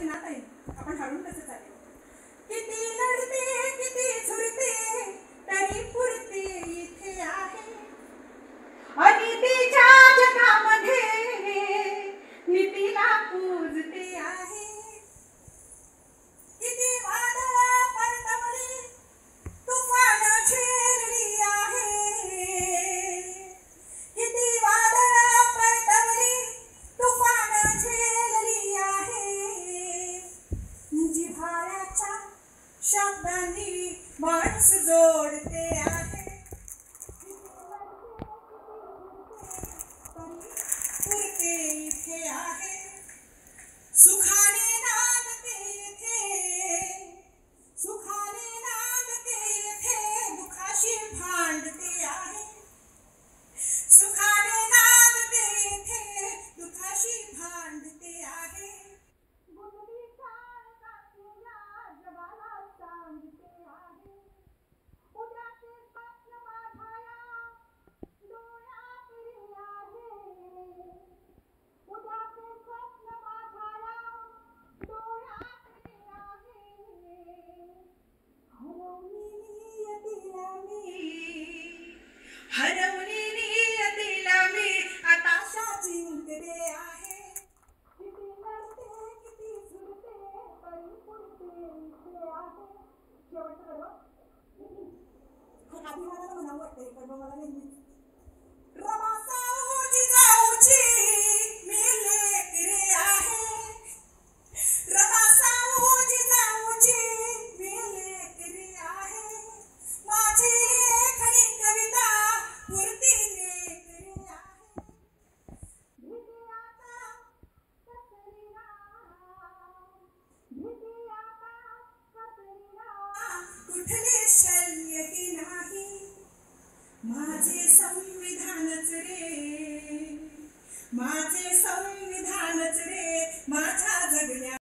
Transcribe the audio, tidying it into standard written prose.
होती ना ताई, आपण हारून कसं चालेल. किती लढते किती झुरते तरी पुरते इथे आहे. अनितीच्या जगामध्ये नीतीला पूजते आहे. किती वादळं परतवली तुफान झेलली आहे. किती वादळं परतवली तुफान झेलली आहे. जिव्हाळ्याच्या शब्दांनी माणूस जोडते आहे. पुरते इथे आहे. सुखाने नांदते इथे, सुखाने नांदते इथे, दुखाशी भांडते आहे. सुखाने नांदते इथे, दुखाशी भांडते आहे. गुंडी काळकातीला जगाला सांगते आहे. उद्याचे स्वप्न माझ्या डोळ्यापुढे आहे. उद्याचे स्वप्न माझ्या डोळ्यापुढे आहे. हरवली नियतीला मी आताशा जिंकते आहे. किती लढते किती झुरते तरी पुरते इथे आहे. शेवटचं आधी मला म्हणावं वाटतंय पण मला नेहमीच रमा साऊजी जाऊची मी लेकरे आहे. रमा साऊजी जाऊची मी लेकरे आहे. माझी लेखणी कविता पुरती लेकरे आहे. भीती आता कसली ना, भीती आता कसली ना, कुठले शल्यही नाही. माझे संविधानच रे, माझे संविधानच रे, माझ्या जगण्या